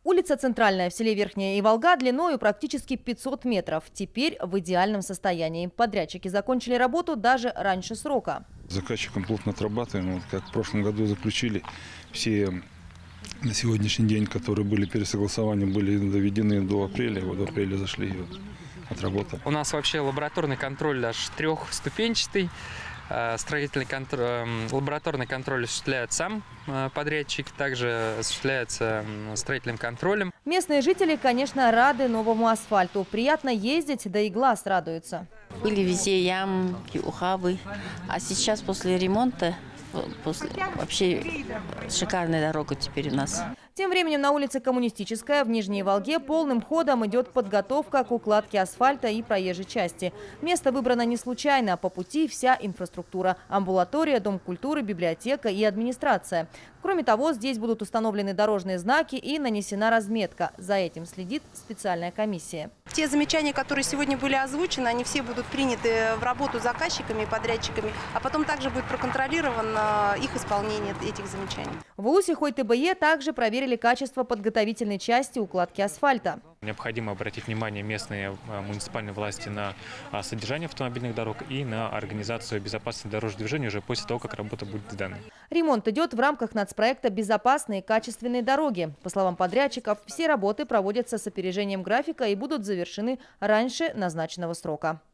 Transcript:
Улица Центральная в селе Верхняя Иволга длиною практически 500 метров. Теперь в идеальном состоянии. Подрядчики закончили работу даже раньше срока. Заказчиком плотно отрабатываем. Вот как в прошлом году заключили, все на сегодняшний день, которые были пересогласования, были доведены до апреля. Вот в апреле зашли и вот отработали. У нас вообще лабораторный контроль аж трехступенчатый. Лабораторный контроль осуществляет сам подрядчик, также осуществляется строительным контролем. Местные жители, конечно, рады новому асфальту. Приятно ездить, да и глаз радуется. Были везде ямки, ухабы, а сейчас после ремонта вообще шикарная дорога теперь у нас. Тем временем на улице Коммунистическая в Нижней Волге полным ходом идет подготовка к укладке асфальта и проезжей части. Место выбрано не случайно, по пути вся инфраструктура – амбулатория, дом культуры, библиотека и администрация. Кроме того, здесь будут установлены дорожные знаки и нанесена разметка. За этим следит специальная комиссия. Те замечания, которые сегодня были озвучены, они все будут приняты в работу заказчиками и подрядчиками, а потом также будет проконтролировано их исполнение этих замечаний. В УЛУСе ХОЙ-ТБЕ также проверили качество подготовительной части укладки асфальта. Необходимо обратить внимание местные муниципальные власти на содержание автомобильных дорог и на организацию безопасности дорожного движения уже после того, как работа будет сдана. Ремонт идет в рамках нацпроекта «Безопасные и качественные дороги». По словам подрядчиков, все работы проводятся с опережением графика и будут завершены раньше назначенного срока.